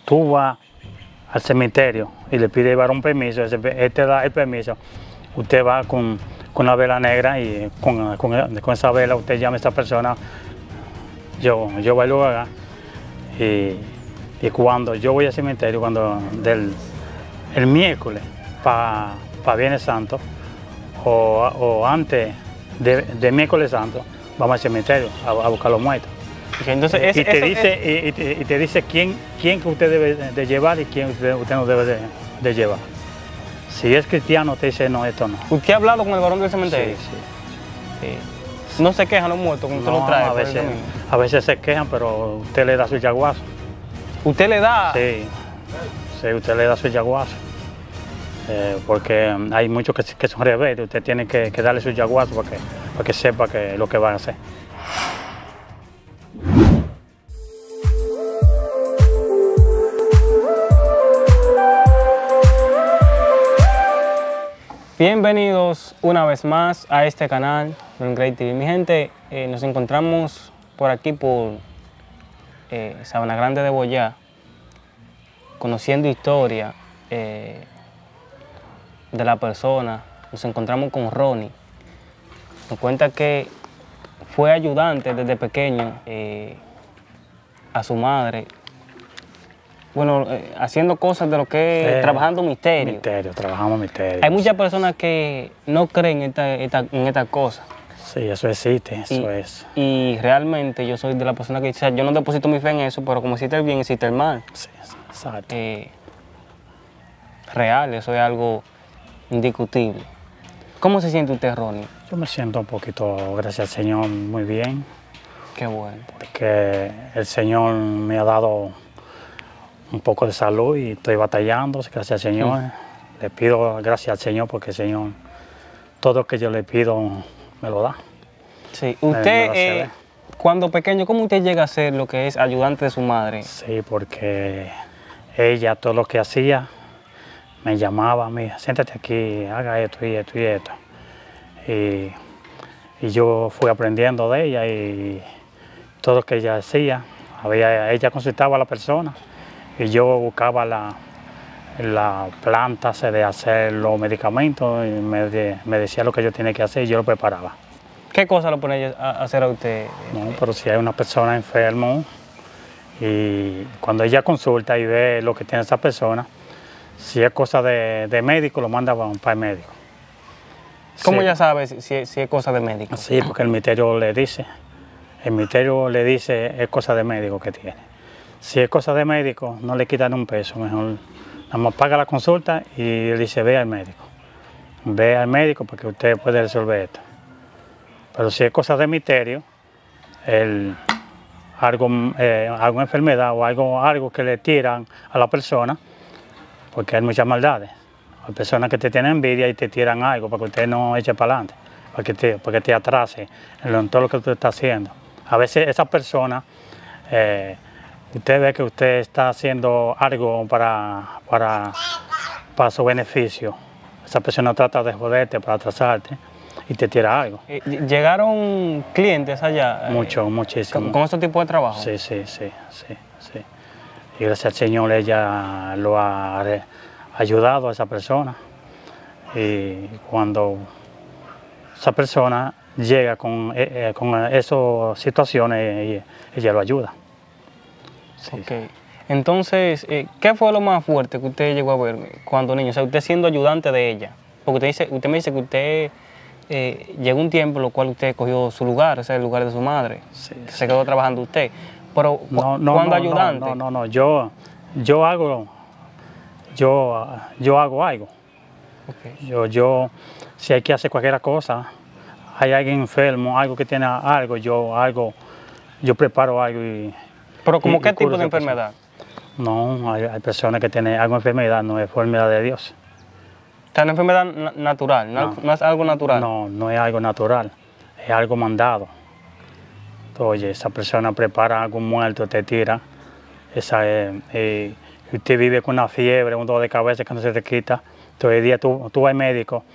tú vas al cementerio y le pides llevar un permiso, él te da el permiso, usted va con la vela negra y con esa vela usted llama a esa persona, yo voy al lugar y cuando yo voy al cementerio, el miércoles para Viernes Santo o antes de miércoles santo, vamos al cementerio a buscar los muertos. Okay, entonces y te dice quién que usted debe de llevar y quién usted no debe de llevar. Si es cristiano, te dice no, esto no. ¿Usted ha hablado con el varón del cementerio? Sí. Sí. ¿No se quejan los muertos cuando usted los trae? A veces se quejan, pero usted le da su yaguazo. ¿Usted le da? Sí, usted le da su yaguazo. Porque hay muchos que son rebeldes, usted tiene que darle su yaguazo para que sepa lo que van a hacer. Bienvenidos una vez más a este canal, Great TV. Mi gente, nos encontramos por aquí por Sabana Grande de Boyá, conociendo historia de la persona. Nos encontramos con Ronnie. Nos cuenta que fue ayudante desde pequeño a su madre. Bueno, haciendo cosas de lo que es trabajando misterio. Trabajamos misterio. Hay muchas personas que no creen en estas cosas. Sí, eso existe, eso es. Y realmente yo soy de la persona que dice, yo no deposito mi fe en eso, pero como existe el bien, existe el mal. Sí, exacto. Real, eso es algo indiscutible. ¿Cómo se siente usted, Ronnie? Yo me siento un poquito, gracias al Señor, muy bien. Qué bueno. Porque el Señor me ha dado un poco de salud y estoy batallando, gracias al Señor. Le pido gracias al Señor porque el Señor, todo lo que yo le pido, me lo da. Sí, usted, cuando pequeño, ¿cómo usted llega a ser lo que es ayudante de su madre? Sí, porque ella, todo lo que hacía, me llamaba a mí, siéntate aquí, haga esto y esto y esto. Y yo fui aprendiendo de ella y todo lo que ella hacía, ella consultaba a la persona. Y yo buscaba la planta de hacer los medicamentos y me decía lo que yo tenía que hacer y yo lo preparaba. ¿Qué cosa lo pone a hacer a usted? No, pero si hay una persona enferma y cuando ella consulta y ve lo que tiene esa persona, si es cosa de médico, lo manda para el médico. ¿Cómo sí. ya sabe si es cosa de médico? Sí, porque el misterio le dice. El misterio le dice es cosa de médico que tiene. Si es cosa de médico, no le quitan un peso, mejor nada más paga la consulta y le dice ve al médico. Ve al médico porque usted puede resolver esto. Pero si es cosa de misterio, alguna enfermedad o algo que le tiran a la persona, porque hay muchas maldades. Hay personas que te tienen envidia y te tiran algo para que usted no eche para adelante, para que te atrase en todo lo que usted está haciendo. A veces esa persona, usted ve que usted está haciendo algo para su beneficio. Esa persona trata de joderte para atrasarte y te tira algo. ¿Llegaron clientes allá? Muchísimo. ¿Con este tipo de trabajo? Sí. Y gracias al Señor ella lo ha ayudado a esa persona. Y cuando esa persona llega con esas situaciones, ella lo ayuda. Sí. Okay. Entonces, ¿qué fue lo más fuerte que usted llegó a ver cuando niño? O sea, usted siendo ayudante de ella. Porque usted me dice que usted llegó un tiempo en lo cual usted cogió su lugar, o sea, el lugar de su madre. Sí, se quedó trabajando usted. Pero cuando ayudante. No, yo hago algo. Okay. Si hay que hacer cualquier cosa, hay alguien enfermo, algo que tiene algo, yo preparo algo y... ¿Pero como qué tipo de enfermedad? No, hay personas que tienen alguna enfermedad, no es enfermedad de Dios. ¿Es una enfermedad natural? ¿No es algo natural? No es algo natural, es algo mandado. Oye, esa persona prepara algo muerto, te tira. Usted vive con una fiebre, un dolor de cabeza que no se te quita. Todo el día tú vas al médico,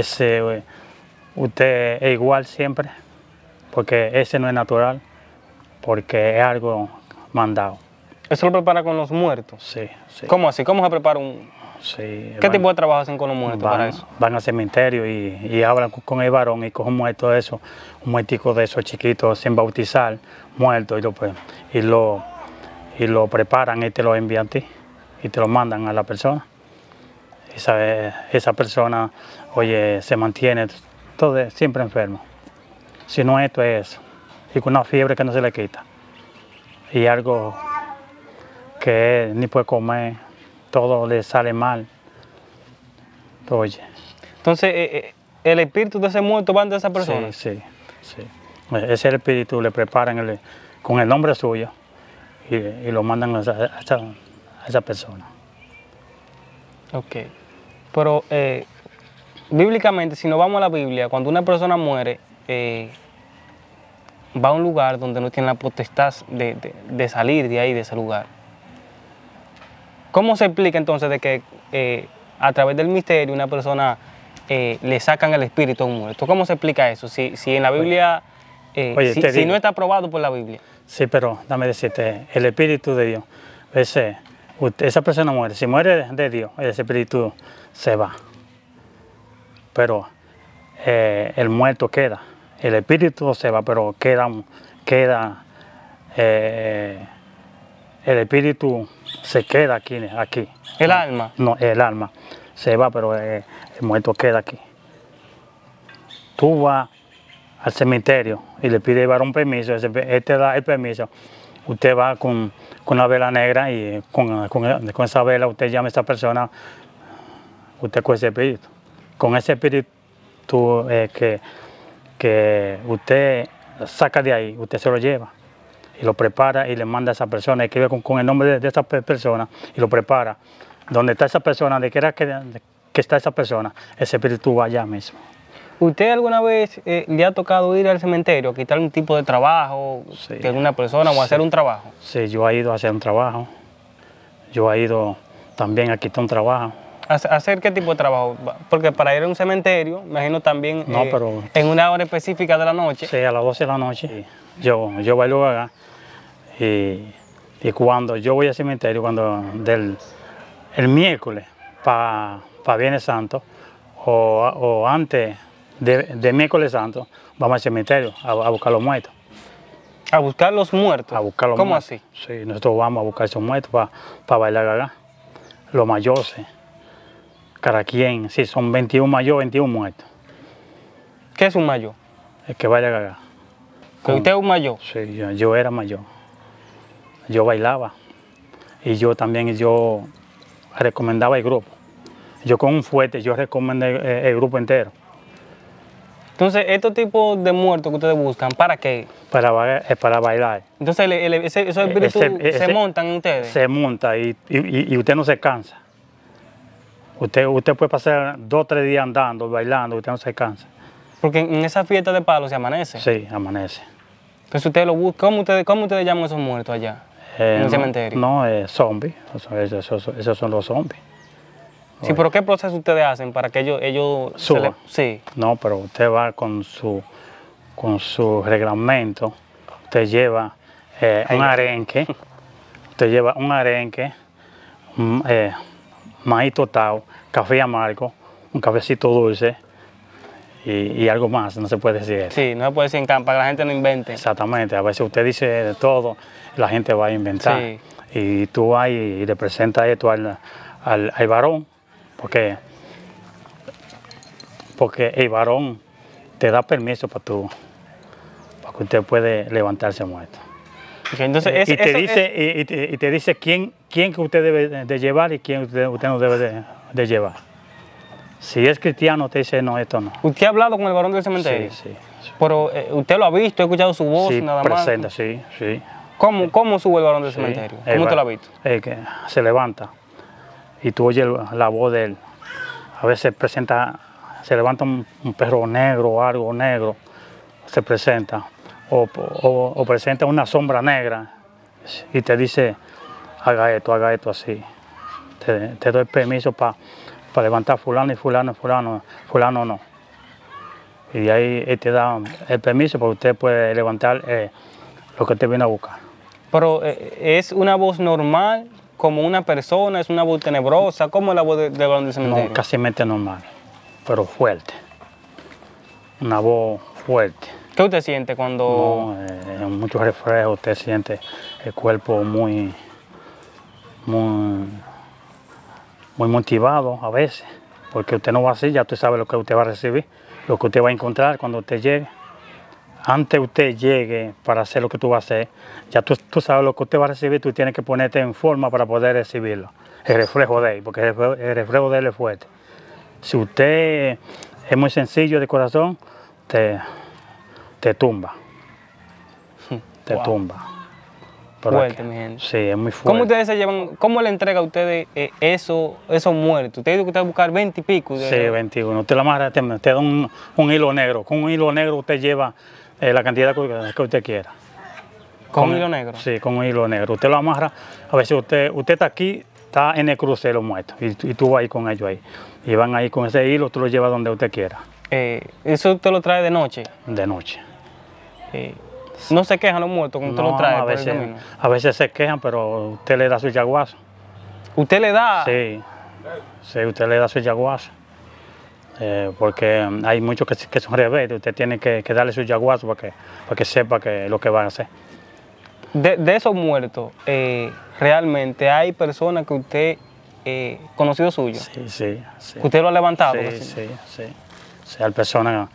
usted es igual siempre, porque ese no es natural, porque es algo mandado. ¿Eso lo prepara con los muertos? Sí, sí. ¿Cómo así? ¿Cómo se prepara un...? Sí, ¿Qué tipo de trabajo hacen con los muertos para eso? Van al cementerio y hablan con el varón y cogen un muerto de eso, un muertico de esos chiquitos sin bautizar, muerto, y lo preparan y te lo envían a ti y te lo mandan a la persona. Esa persona, oye, se mantiene siempre enfermo. Si no esto es eso, y con una fiebre que no se le quita, y algo que él ni puede comer, todo le sale mal. Oye. Entonces, el espíritu de ese muerto va de esa persona. Sí. Ese espíritu le preparan con el nombre suyo y lo mandan a esa persona. Ok. Pero bíblicamente, si nos vamos a la Biblia, cuando una persona muere, va a un lugar donde no tiene la potestad de salir de ahí, de ese lugar. ¿Cómo se explica entonces de que a través del misterio una persona le sacan el espíritu a un muerto? ¿Cómo se explica eso? Si en la Biblia, si no está aprobado por la Biblia. Sí, pero dame decirte, el espíritu de Dios, esa persona muere, si muere de Dios, ese espíritu se va. Pero el muerto queda, el espíritu se va, pero queda el espíritu se queda aquí. ¿El alma? No, el alma se va, pero el muerto queda aquí. Tú vas al cementerio y le pides al varón permiso, él te da el permiso. Usted va con la vela negra y con esa vela usted llama a esa persona, usted con ese espíritu. Con ese espíritu que usted saca de ahí, usted se lo lleva y lo prepara y le manda a esa persona, escribe con el nombre de esa persona y lo prepara. Donde está esa persona, donde quiera que está esa persona, ese espíritu va allá mismo. ¿Usted alguna vez le ha tocado ir al cementerio a quitar un tipo de trabajo de alguna persona o hacer un trabajo? Sí, yo he ido a hacer un trabajo. Yo he ido también a quitar un trabajo. ¿Hacer qué tipo de trabajo? Porque para ir a un cementerio, me imagino también en una hora específica de la noche. Sí, a las 12 de la noche. Yo bailo acá y cuando yo voy al cementerio, el miércoles para Viernes Santo o antes de miércoles santo, vamos al cementerio a buscar los muertos. ¿A buscar los muertos? A buscar los ¿Cómo muertos. así? Sí, nosotros vamos a buscar esos muertos para bailar gaga. Los mayores, cada quien, sí, son 21 mayores, 21 muertos. ¿Qué es un mayor? El que baila gaga. ¿Usted es un mayor? Sí, yo era mayor. Yo bailaba y yo también recomendaba el grupo. Yo con un fuerte, yo recomendé el grupo entero. Entonces, estos tipos de muertos que ustedes buscan, ¿para qué? Para bailar. Entonces, esos espíritus se montan en ustedes. Se monta y usted no se cansa. Usted puede pasar 2 o 3 días andando, bailando, usted no se cansa. Porque en esa fiesta de palos se amanece. Sí, amanece. Entonces, ustedes lo buscan. ¿Cómo ustedes llaman a esos muertos allá, en el cementerio? No, zombies. Esos son los zombies. Sí, pero ¿qué proceso ustedes hacen para que ellos suban? Sí. No, pero usted va con su reglamento, usted lleva un arenque, maíz tostado, café amargo, un cafecito dulce y algo más, no se puede decir eso. Sí, no se puede decir para que la gente no invente. Exactamente, a veces usted dice de todo, la gente va a inventar. Sí. Y tú vas y le presentas esto al varón, porque el varón te da permiso para que usted puede levantarse muerto. Okay, entonces y te dice quién que usted debe de llevar y quién usted no debe de llevar. Si es cristiano, te dice no, esto no. ¿Usted ha hablado con el varón del cementerio? Sí. Pero usted lo ha visto, ha escuchado su voz, sí, nada presenta, más. Sí. ¿Cómo sube el varón del cementerio? ¿Cómo usted lo ha visto? Que se levanta y tú oyes la voz de él. A veces se levanta un perro negro o algo negro, se presenta. O presenta una sombra negra y te dice, haga esto así. Te doy permiso para levantar fulano y fulano no. Y de ahí él te da el permiso para que usted puede levantar lo que usted viene a buscar. Pero ¿es una voz normal, como una persona? ¿Es una voz tenebrosa? ¿Cómo es la voz del varón del cementerio? No, casi normal, pero fuerte. Una voz fuerte. ¿Qué usted siente cuando...? No, mucho reflejo, usted siente el cuerpo muy motivado a veces, porque usted no va así, ya usted sabe lo que usted va a recibir, lo que usted va a encontrar cuando usted llegue. Antes usted llegue para hacer lo que tú vas a hacer, ya tú sabes lo que usted va a recibir, tú tienes que ponerte en forma para poder recibirlo. El reflejo de él, porque el reflejo de él es fuerte. Si usted es muy sencillo de corazón, te tumba. Te Wow. tumba. Fuerte, mi gente. Sí, es muy fuerte. ¿Cómo ustedes se llevan, cómo le entrega a ustedes esos muertos? Usted dice que usted va a buscar 20 y pico. Sí, 21. Usted la amarra, te da un hilo negro. Con un hilo negro usted lleva la cantidad que usted quiera. ¿Con un hilo negro? Sí, con un hilo negro. Usted lo amarra, a veces usted está aquí, está en el cruce de los muertos, y tú vas ahí con ellos ahí. Y van ahí con ese hilo, tú lo llevas donde usted quiera. ¿Eso usted lo trae de noche? De noche. ¿No se quejan los muertos cuando usted lo trae por el camino? A veces se quejan, pero usted le da su yaguazo. ¿Usted le da? Sí, usted le da su yaguazo. Porque hay muchos que son rebeldes, usted tiene que darle su yaguazo para que sepa lo que va a hacer. De esos muertos, realmente hay personas que usted, conocido suyo, Sí. que usted lo ha levantado. Sí, hay personas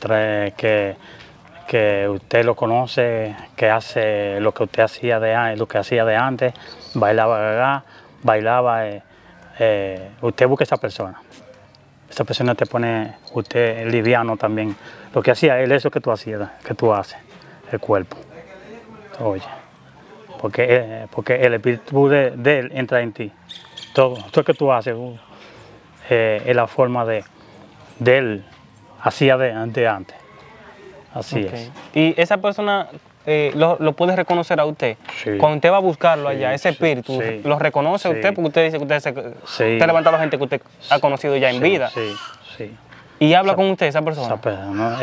que usted lo conoce, que hace lo que usted hacía de antes, bailaba, usted busca a esa persona. Esa persona te pone usted liviano también. Lo que hacía él, eso que tú hacías, que tú haces, el cuerpo. Oye, porque el espíritu de él entra en ti. Todo lo que tú haces es la forma de él, hacía de antes. Así es. ¿Y esa persona lo puede reconocer a usted? Sí. Cuando usted va a buscarlo allá, ese espíritu, sí. ¿lo reconoce a usted? Porque usted dice que usted ha levantado a gente que usted ha conocido ya en vida. Sí. ¿Y habla con usted esa persona? Esa persona,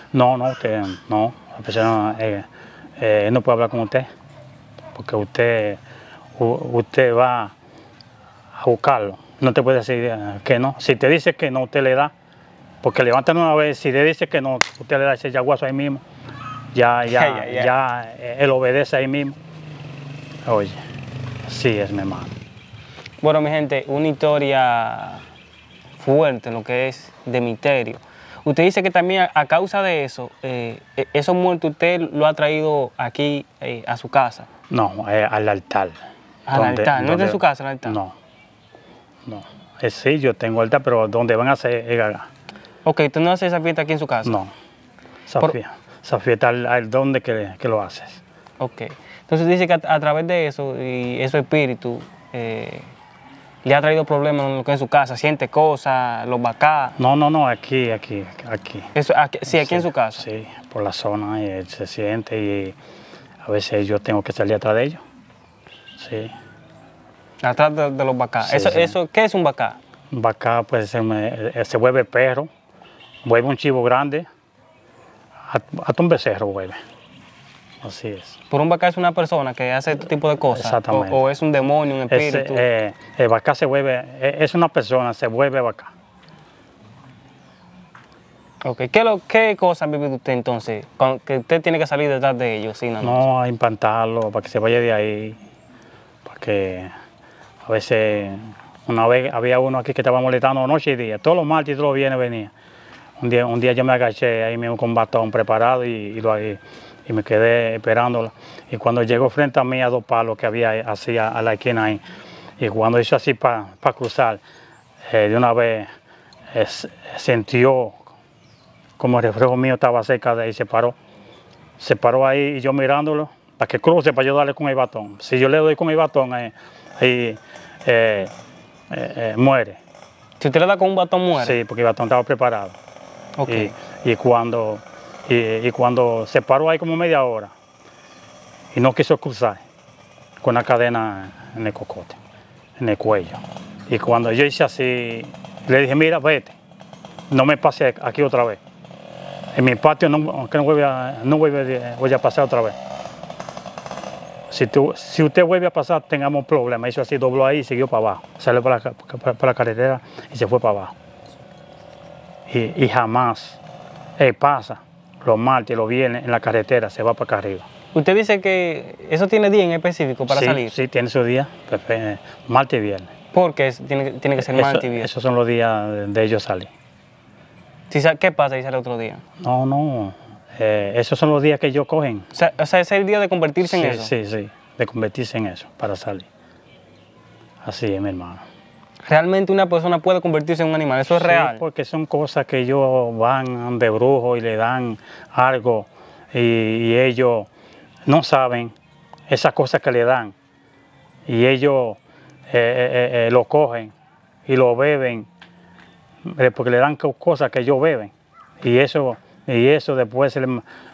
la persona no puede hablar con usted, porque usted va a buscarlo. No te puede decir que no. Si te dice que no, usted le da. Porque levantan una vez, si le dice que no, usted le da ese yaguazo ahí mismo, ya él obedece ahí mismo. Oye, así es, mi hermano. Bueno, mi gente, una historia fuerte, lo que es de misterio. Usted dice que también a causa de eso, esos muertos usted lo ha traído aquí a su casa. No, al altar. ¿Al altar? ¿No es de su casa el altar? No. Sí, yo tengo altar, pero donde van a hacer es acá. Ok, ¿tú no haces esa fiesta aquí en su casa? No, esa fiesta al donde que lo haces. Ok, entonces dice que a través de eso y ese espíritu le ha traído problemas en lo que es su casa, siente cosas, los bacás. No, aquí. Eso, aquí en su casa. Sí, por la zona se siente y a veces yo tengo que salir atrás de ellos. Sí. Atrás de los bacás. Sí, eso, ¿qué es un bacá? Un bacá pues se vuelve perro, vuelve un chivo grande, hasta un becerro vuelve. Así es. ¿Por un bacá es una persona que hace este tipo de cosas? Exactamente. ¿O es un demonio, un espíritu? El bacá se vuelve, es una persona, se vuelve bacá. Ok, ¿qué cosas ha vivido usted entonces? Que usted tiene que salir detrás de ellos. ¿Sí? No, a impantarlo, para que se vaya de ahí. Para que a veces, una vez había uno aquí que estaba molestando noche y día. Todos los martes y todos los viernes venía. Un día yo me agaché ahí mismo con un bastón preparado y me quedé esperándolo. Y cuando llegó frente a mí a 2 palos que había así a la esquina ahí, y cuando hizo así para cruzar, de una vez sintió como el reflejo mío estaba cerca de ahí, se paró ahí y yo mirándolo para que cruce para yo darle con el batón. Si yo le doy con el batón, ahí muere. Si usted le da con un batón, muere. Sí, porque el batón estaba preparado. Okay. Y cuando se paró ahí como media hora y no quiso cruzar con una cadena en el cocote, en el cuello. Y cuando yo hice así, le dije, mira, vete, no me pase aquí otra vez. En mi patio voy a pasar otra vez. Si usted vuelve a pasar, tengamos problemas. Hizo así, dobló ahí y siguió para abajo. Salió para la carretera y se fue para abajo. Y jamás pasa los martes y los viernes en la carretera, se va para acá arriba. Usted dice que eso tiene día en específico para salir. Sí, tiene su día, martes y viernes. ¿Por qué tiene que ser martes y viernes? Esos son los días de ellos salir. ¿Qué pasa si sale otro día? No. Esos son los días que ellos cogen. O sea, ese es el día de convertirse en eso. Sí, de convertirse en eso, para salir. Así es, mi hermano. ¿Realmente una persona puede convertirse en un animal? ¿Eso es real? Porque son cosas que ellos van de brujo y le dan algo y ellos no saben esas cosas que le dan. Y ellos lo cogen y lo beben porque le dan cosas que ellos beben. Y eso después se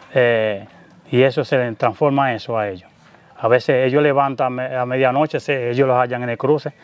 les transforma eso a ellos. A veces ellos levantan a medianoche, ellos los hallan en el cruce.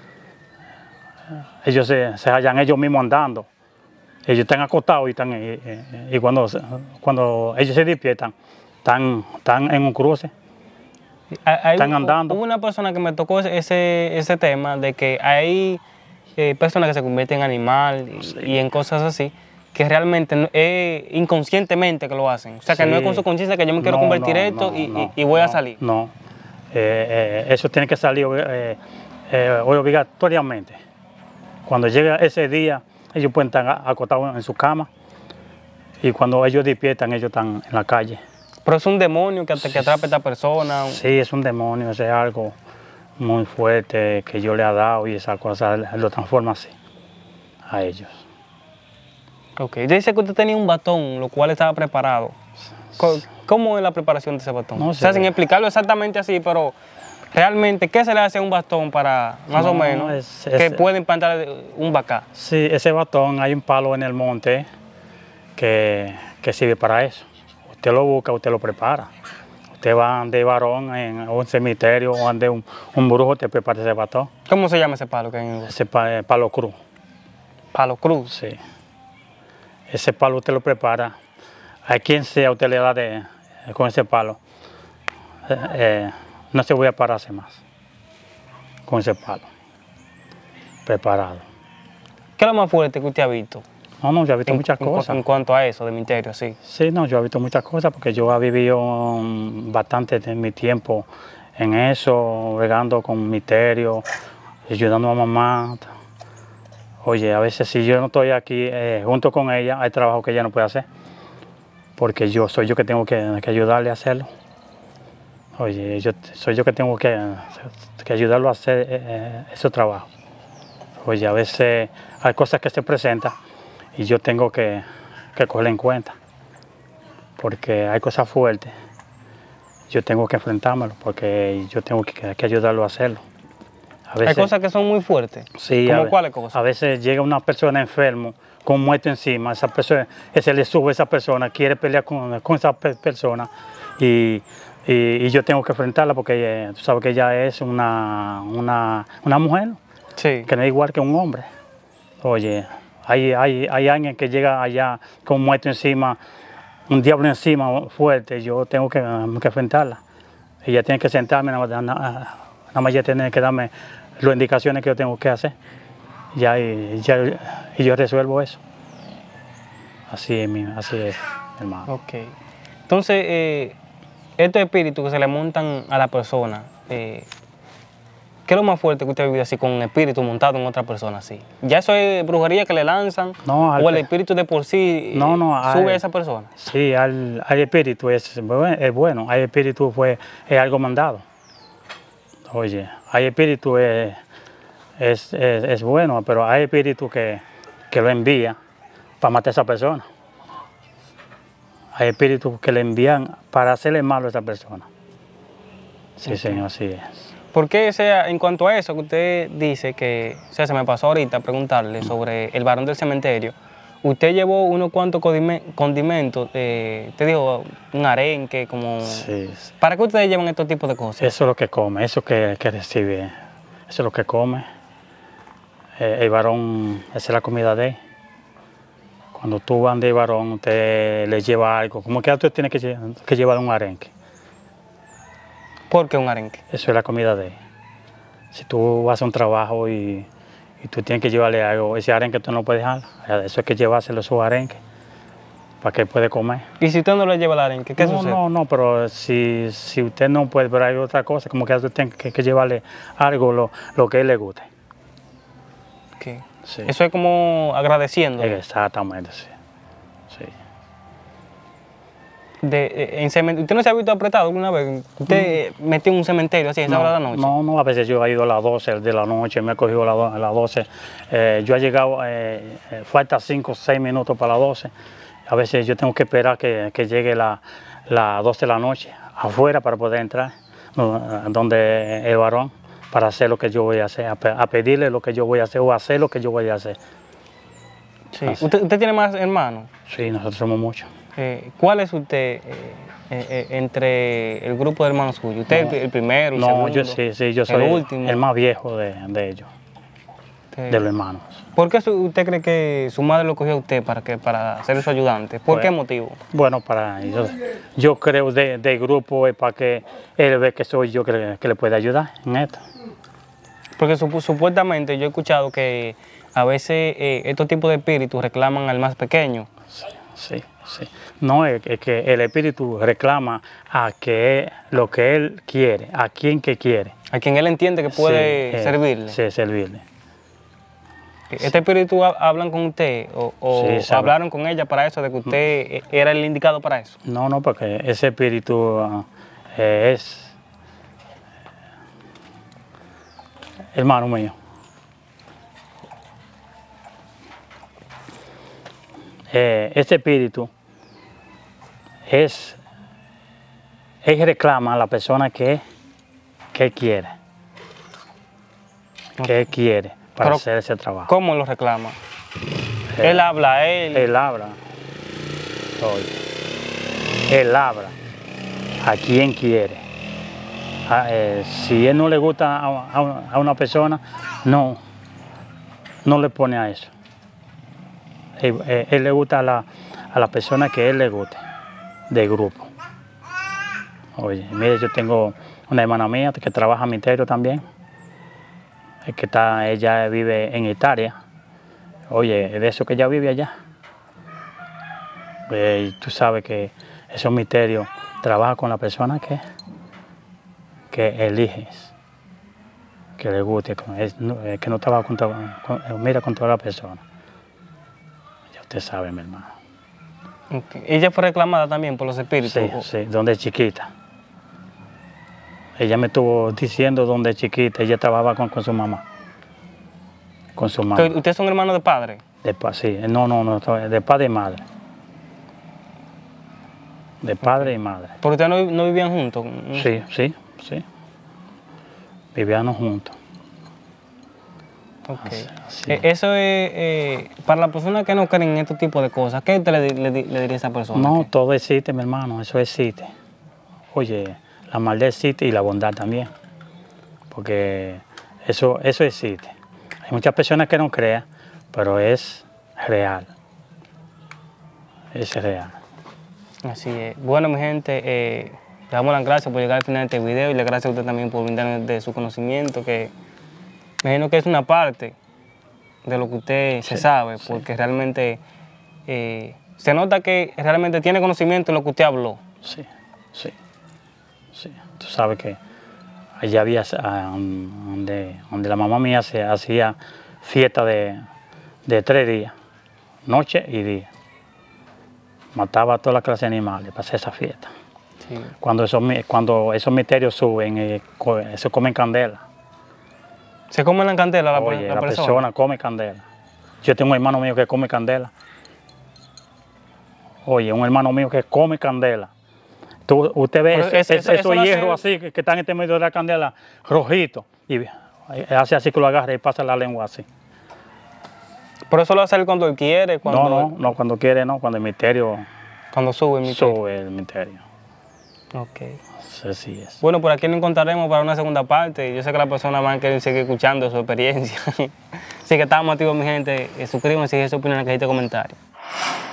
Ellos se hallan ellos mismos andando. Ellos están acostados y cuando ellos se despiertan, están en un cruce. Están andando. Hubo una persona que me tocó ese tema de que hay personas que se convierten en animal y en cosas así, que realmente inconscientemente que lo hacen. O sea, que no es con su conciencia que yo me quiero convertir y voy a salir. No, eso tiene que salir obligatoriamente. Cuando llega ese día, ellos pueden estar acostados en su cama y cuando ellos despiertan, ellos están en la calle. Pero es un demonio que atrapa a esta persona. Sí, es un demonio, es algo muy fuerte que yo le he dado y esa cosa lo transforma así a ellos. Ok, dice que usted tenía un batón, lo cual estaba preparado. ¿Cómo es la preparación de ese batón? No O sea, sé. sin explicarlo exactamente así, pero realmente, ¿qué se le hace a un batón para, más o menos, que pueda implantar un bacá? Sí, ese batón, hay un palo en el monte que sirve para eso. Usted lo busca, usted lo prepara. Usted va de varón en un cementerio o ande un brujo, te prepara ese batón. ¿Cómo se llama ese palo que hay en el Ese palo cruz. Palo cruz? Sí. Ese palo usted lo prepara. A quien sea usted le da con ese palo. No se voy a pararse más con ese palo. Preparado. ¿Qué es lo más fuerte que usted ha visto? No, yo he visto muchas cosas. En cuanto a eso, de misterio, sí. Sí, no, yo he visto muchas cosas porque yo he vivido bastante de mi tiempo en eso, bregando con misterio, ayudando a mamá. Oye, a veces si yo no estoy aquí junto con ella, hay trabajo que ella no puede hacer, porque soy yo que tengo que ayudarle a hacerlo. Oye, soy yo que tengo que ayudarlo a hacer ese trabajo. Oye, a veces hay cosas que se presentan y yo tengo que cogerla en cuenta, porque hay cosas fuertes. Yo tengo que enfrentármelo, porque yo tengo que ayudarlo a hacerlo. Hay cosas que son muy fuertes. Sí, ¿Cómo cuáles cosas? A veces llega una persona enferma con un muerto encima, esa persona, se le sube a esa persona, quiere pelear con esa persona y yo tengo que enfrentarla porque tú sabes que ella es una mujer, sí, que no es igual que un hombre. Oye, hay alguien que llega allá con un muerto encima, un diablo encima fuerte, yo tengo que enfrentarla. Ella tiene que sentarme, nada más ella tiene que darme las indicaciones que yo tengo que hacer. Y yo resuelvo eso. Así es, hermano. Ok. Entonces, estos espíritus que se le montan a la persona, ¿qué es lo más fuerte que usted ha vivido así con un espíritu montado en otra persona así? ¿Ya eso es brujería que le lanzan? No, ¿O el espíritu de por sí sube a esa persona? Sí, al espíritu es bueno, hay espíritu es algo mandado. Oye, hay espíritu es bueno, pero hay espíritu que lo envía para matar a esa persona. Hay espíritus que le envían para hacerle malo a esa persona. Sí, okay. Señor, así es. ¿Por qué en cuanto a eso que usted dice que, o sea, se me pasó ahorita preguntarle sobre el varón del cementerio? Usted llevó unos cuantos condimentos, te digo, un arenque, como... Sí. ¿Para qué ustedes llevan estos tipos de cosas? Eso es lo que come, eso que recibe, eso es lo que come. El varón, esa es la comida de él. Cuando tú vas de varón, usted le lleva algo, como que usted tiene que llevar un arenque. ¿Por qué un arenque? Eso es la comida de él. Si tú vas a un trabajo y tú tienes que llevarle algo, ese arenque tú no puedes dejar. Eso hay que llevárselo su arenque para que pueda comer. ¿Y si usted no le lleva el arenque, qué sucede? No, pero si usted no puede, pero hay otra cosa, como que usted tiene que llevarle algo, lo que a él le guste. Okay. Sí. Eso es como agradeciendo. Exactamente, sí. Sí. ¿Usted no se ha visto apretado alguna vez? ¿Usted metió en un cementerio así a esa hora de la noche? No, a veces yo he ido a las 12 de la noche, me he cogido a las 12. Yo he llegado, falta 5 o 6 minutos para las 12. A veces yo tengo que esperar que llegue las 12 de la noche afuera para poder entrar, donde el varón, para hacer lo que yo voy a hacer, a pedirle lo que yo voy a hacer o hacer lo que yo voy a hacer. Sí. ¿Usted tiene más hermanos? Sí, nosotros somos muchos. ¿Cuál es usted entre el grupo de hermanos suyos? ¿Usted el primero, el segundo? Yo sí, yo soy el último, el más viejo de ellos, de los hermanos. ¿Por qué usted cree que su madre lo cogió a usted para ser su ayudante? ¿Por qué motivo? Bueno, yo creo del grupo es para que él vea que soy yo que le puede ayudar en esto. Porque supuestamente yo he escuchado que a veces estos tipos de espíritus reclaman al más pequeño. Sí. No, es que el espíritu reclama lo que él quiere, a quien que quiere. A quien él entiende que puede servirle. Sí, servirle. ¿Este espíritu hablan con usted o hablaron con ella para eso, de que usted era el indicado para eso? No, porque ese espíritu es hermano mío. Este espíritu él reclama a la persona que quiere, que quiere para hacer ese trabajo. ¿Cómo lo reclama? Él habla, Él habla. Él habla a quien quiere. Si él no le gusta a una persona, no le pone a eso. Él le gusta a la persona que él le guste, del grupo. Oye, mire, yo tengo una hermana mía que trabaja en ministerio también, ella vive en Italia. Oye, de eso que ella vive allá. Tú sabes que esos misterios trabaja con la persona que eliges, que le guste, que no trabaja con toda la persona. Ya usted sabe, mi hermano. Okay. ¿Ella fue reclamada también por los espíritus? Sí, donde es chiquita. Ella me estuvo diciendo donde es chiquita, ella trabajaba con su mamá. Con su mamá. ¿Ustedes son hermanos de padre? Sí, no, de padre y madre. De padre y madre. ¿Pero ustedes no vivían juntos? Sí. Vivían juntos. Okay. Así. Eso es, para las personas que no creen en este tipo de cosas, ¿qué usted le diría a esa persona? No, todo existe, mi hermano, eso existe. Oye, la maldad existe y la bondad también, porque eso existe. Hay muchas personas que no creen, pero es real. Es real. Así es. Bueno, mi gente, le damos las gracias por llegar al final de este video y le gracias a usted también por brindarnos de su conocimiento, que me imagino que es una parte de lo que usted se sabe, porque realmente se nota que realmente tiene conocimiento de lo que usted habló. Sí. Tú sabes que allá había, donde la mamá mía se hacía fiesta de 3 días, noche y día. Mataba a toda la clase de animales para hacer esa fiesta. Sí. Cuando esos misterios suben, se comen candela. ¿Se come la candela la persona come candela. Yo tengo un hermano mío que come candela. Oye, un hermano mío que come candela. Usted ve esos hierros así que están en este medio de la candela, rojito, y hace así que lo agarra y pasa la lengua así. ¿Por eso lo hace él cuando él quiere? No, cuando quiere no, cuando el misterio... Cuando sube el misterio. Sube el misterio. Ok. Así es. Bueno, por aquí nos encontraremos para una segunda parte. Yo sé que las personas van a querer seguir escuchando su experiencia. Así que estamos activos, mi gente. Suscríbanse y dejen su opinión en la cajita de comentarios.